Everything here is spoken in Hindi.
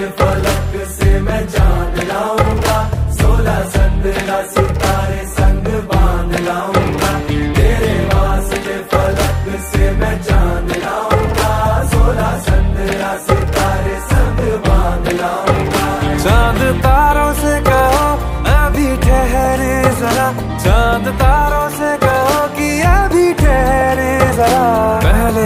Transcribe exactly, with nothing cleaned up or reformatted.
के फलक से मैं जान लाऊंगा, सोलह चंद्रा सितारे संग बांध लाऊंगा। तेरे वास्ते फलक से मैं जान लाऊंगा, सोलह चंद्रा सितारे संग बांध लाऊंगा। चांद तारों से कहो अभी ठहरे जरा, चांद तारों से कहो कि अभी ठहरे जरा। पहले